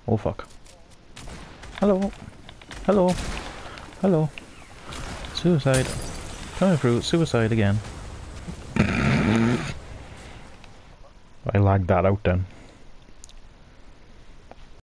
Oh fuck. Hello. Hello. Hello. Suicide. Coming through. Suicide again. I lagged that out then.